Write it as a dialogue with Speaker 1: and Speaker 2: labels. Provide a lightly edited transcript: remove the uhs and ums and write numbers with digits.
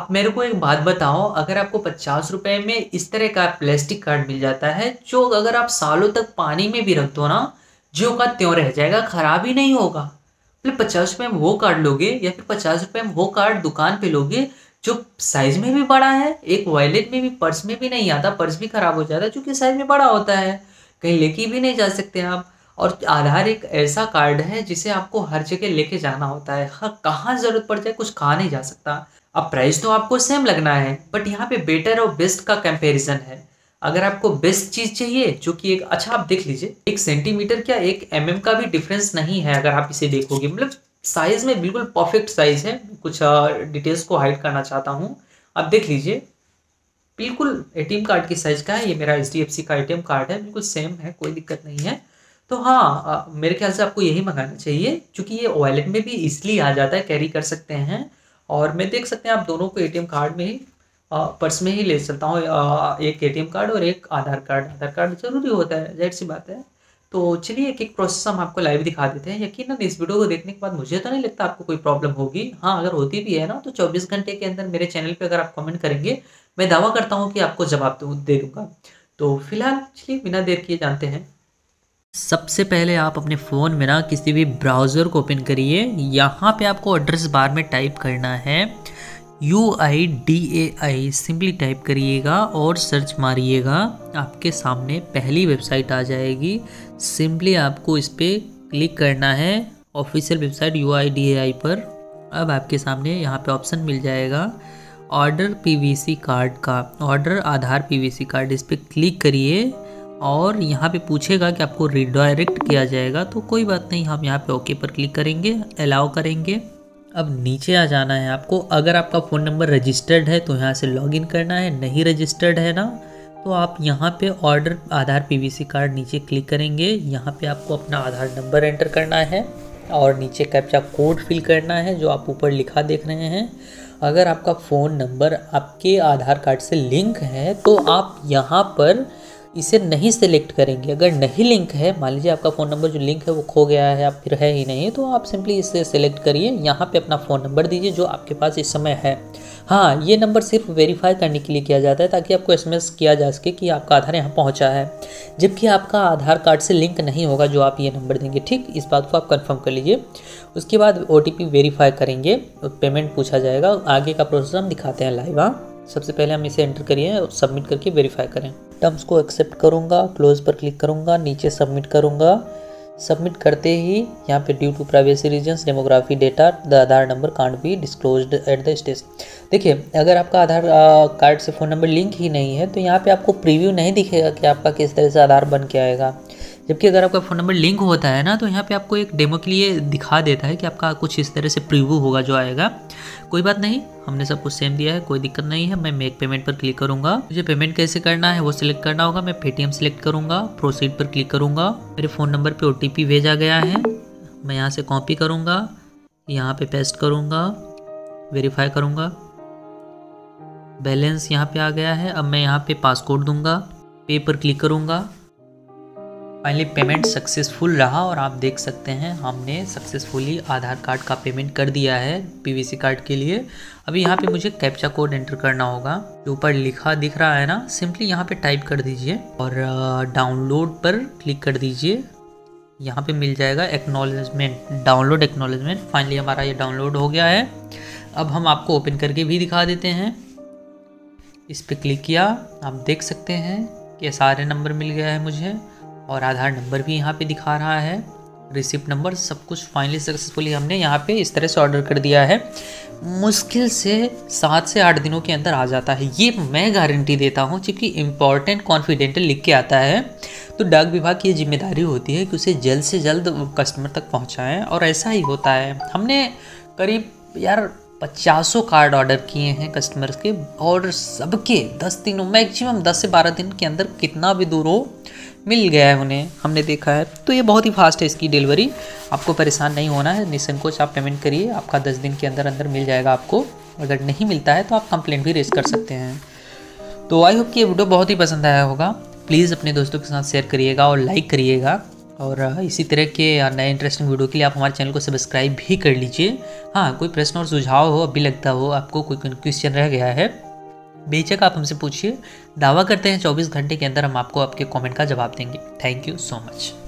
Speaker 1: आप मेरे को एक बात बताओ, अगर आपको 50 रुपए में इस तरह का प्लास्टिक कार्ड मिल जाता है जो अगर आप सालों तक पानी में भी रख दो ना, ज्यों का त्यों रह जाएगा, खराब ही नहीं होगा। मतलब 50 रुपए में वो कार्ड लोगे या फिर 50 रुपए में वो कार्ड दुकान पे लोगे जो साइज में भी बड़ा है, एक वॉलेट में भी, पर्स में भी नहीं आता, पर्स भी खराब हो जाता है क्योंकि साइज में बड़ा होता है, कहीं लेके भी नहीं जा सकते आप। और आधार एक ऐसा कार्ड है जिसे आपको हर जगह लेके जाना होता है, हाँ कहाँ जरूरत पड़ जाए कुछ कहा नहीं जा सकता। अब प्राइस तो आपको सेम लगना है, बट यहाँ पे बेटर और बेस्ट का कंपैरिजन है। अगर आपको बेस्ट चीज चाहिए जो कि एक अच्छा, आप देख लीजिए 1 सेंटीमीटर क्या 1 mm का भी डिफरेंस नहीं है अगर आप इसे देखोगे, मतलब साइज में बिल्कुल परफेक्ट साइज है। कुछ डिटेल्स को हाइड करना चाहता हूँ, आप देख लीजिए बिल्कुल एटीएम कार्ड की साइज का है। ये मेरा एचडीएफसी का एटीएम कार्ड है, बिल्कुल सेम है, कोई दिक्कत नहीं है। तो हाँ, मेरे ख्याल से आपको यही मंगाना चाहिए क्योंकि ये वॉलेट में भी इसलिए आ जाता है, कैरी कर सकते हैं। और मैं देख सकते हैं आप दोनों को एटीएम कार्ड में ही, पर्स में ही ले चलता हूँ, एक एटीएम कार्ड और एक आधार कार्ड। आधार कार्ड जरूरी होता है, जाहिर सी बात है। तो चलिए एक एक प्रोसेस हम आपको लाइव दिखा देते हैं। यकीनन इस वीडियो को देखने के बाद मुझे तो नहीं लगता आपको कोई प्रॉब्लम होगी। हाँ अगर होती भी है ना तो 24 घंटे के अंदर मेरे चैनल पे अगर आप कमेंट करेंगे, मैं दावा करता हूँ कि आपको जवाब दे दूंगा। तो फिलहाल चलिए बिना देर किए जानते हैं। सबसे पहले आप अपने फ़ोन में ना किसी भी ब्राउज़र को ओपन करिए। यहाँ पे आपको एड्रेस बार में टाइप करना है UIDAI, सिंपली टाइप करिएगा और सर्च मारिएगा। आपके सामने पहली वेबसाइट आ जाएगी, सिंपली आपको इस पर क्लिक करना है, ऑफिशियल वेबसाइट UIDAI पर। अब आपके सामने यहाँ पे ऑप्शन मिल जाएगा ऑर्डर PVC कार्ड का, ऑर्डर आधार PVC कार्ड, इस पर क्लिक करिए और यहाँ पे पूछेगा कि आपको रिडायरेक्ट किया जाएगा, तो कोई बात नहीं, हम यहाँ पे ओके पर क्लिक करेंगे, अलाउ करेंगे। अब नीचे आ जाना है आपको। अगर आपका फ़ोन नंबर रजिस्टर्ड है तो यहाँ से लॉगिन करना है, नहीं रजिस्टर्ड है ना तो आप यहाँ पे ऑर्डर आधार PVC कार्ड नीचे क्लिक करेंगे। यहाँ पे आपको अपना आधार नंबर एंटर करना है और नीचे कैप्चा कोड फिल करना है जो आप ऊपर लिखा देख रहे हैं। अगर आपका फ़ोन नंबर आपके आधार कार्ड से लिंक है तो आप यहाँ पर इसे नहीं सेलेक्ट करेंगे। अगर नहीं लिंक है, मान लीजिए आपका फ़ोन नंबर जो लिंक है वो खो गया है, आप फिर है ही नहीं, तो आप सिंपली इसे सेलेक्ट करिए। यहाँ पे अपना फ़ोन नंबर दीजिए जो आपके पास इस समय है। हाँ, ये नंबर सिर्फ वेरीफाई करने के लिए किया जाता है ताकि आपको SMS किया जा सके कि आपका आधार यहाँ पहुँचा है, जबकि आपका आधार कार्ड से लिंक नहीं होगा जो आप ये नंबर देंगे। ठीक, इस बात को आप कन्फर्म कर लीजिए। उसके बाद OTP वेरीफाई करेंगे, पेमेंट पूछा जाएगा। आगे का प्रोसेस हम दिखाते हैं लाइव। हाँ, सबसे पहले हम इसे एंटर करिए और सबमिट करके वेरीफाई करें। टर्म्स को एक्सेप्ट करूंगा, क्लोज पर क्लिक करूंगा, नीचे सबमिट करूंगा। सबमिट करते ही यहाँ पे due to privacy reasons demography data the Aadhaar number can't be disclosed at the stage. देखिए, अगर आपका आधार कार्ड से फ़ोन नंबर लिंक ही नहीं है तो यहाँ पे आपको प्रीव्यू नहीं दिखेगा कि आपका किस तरह से आधार बन के आएगा। जबकि अगर आपका फ़ोन नंबर लिंक होता है ना तो यहाँ पे आपको एक डेमो के लिए दिखा देता है कि आपका कुछ इस तरह से प्रीव्यू होगा जो आएगा। कोई बात नहीं, हमने सब कुछ सेम दिया है, कोई दिक्कत नहीं है। मैं मेक पेमेंट पर क्लिक करूंगा। मुझे पेमेंट कैसे करना है वो सिलेक्ट करना होगा। मैं पेटीएम सिलेक्ट करूंगा, प्रोसीड पर क्लिक करूंगा। मेरे फ़ोन नंबर पे OTP भेजा गया है, मैं यहाँ से कॉपी करूंगा, यहाँ पे पेस्ट करूंगा, वेरीफाई करूंगा। बैलेंस यहाँ पे आ गया है। अब मैं यहाँ पे पासकोड दूंगा, पे पर क्लिक करूंगा। फाइनली पेमेंट सक्सेसफुल रहा और आप देख सकते हैं हमने सक्सेसफुली आधार कार्ड का पेमेंट कर दिया है PVC कार्ड के लिए। अभी यहाँ पे मुझे कैप्चा कोड एंटर करना होगा, जो ऊपर लिखा दिख रहा है ना, सिंपली यहाँ पे टाइप कर दीजिए और डाउनलोड पर क्लिक कर दीजिए। यहाँ पे मिल जाएगा एक्नॉलेजमेंट, डाउनलोड एक्नॉलेजमेंट। फाइनली हमारा ये डाउनलोड हो गया है। अब हम आपको ओपन करके भी दिखा देते हैं। इस पर क्लिक किया, आप देख सकते हैं कि सारे नंबर मिल गया है मुझे और आधार नंबर भी यहाँ पे दिखा रहा है, रिसिप्ट नंबर, सब कुछ फाइनली सक्सेसफुली हमने यहाँ पे इस तरह से ऑर्डर कर दिया है। मुश्किल से 7 से 8 दिनों के अंदर आ जाता है, ये मैं गारंटी देता हूँ, क्योंकि इम्पॉर्टेंट कॉन्फिडेंशियल लिख के आता है तो डाक विभाग की ये जिम्मेदारी होती है कि उसे जल्द से जल्द कस्टमर तक पहुँचाएँ, और ऐसा ही होता है। हमने करीब 50 कार्ड ऑर्डर किए हैं कस्टमर्स के, और सबके 10 दिनों, मैक्सिमम 10 से 12 दिन के अंदर कितना भी दूर हो मिल गया है उन्हें, हमने देखा है। तो ये बहुत ही फास्ट है इसकी डिलीवरी, आपको परेशान नहीं होना है, निसंकोच आप पेमेंट करिए, आपका 10 दिन के अंदर अंदर मिल जाएगा आपको। अगर नहीं मिलता है तो आप कंप्लेंट भी रेज कर सकते हैं। तो आई होप कि ये वीडियो बहुत ही पसंद आया होगा। प्लीज़ अपने दोस्तों के साथ शेयर करिएगा और लाइक करिएगा, और इसी तरह के नए इंटरेस्टिंग वीडियो के लिए आप हमारे चैनल को सब्सक्राइब भी कर लीजिए। हाँ, कोई प्रश्न और सुझाव हो, अभी लगता हो आपको कोई क्वेश्चन रह गया है, बेशक आप हमसे पूछिए। दावा करते हैं 24 घंटे के अंदर हम आपको आपके कमेंट का जवाब देंगे। Thank you so much.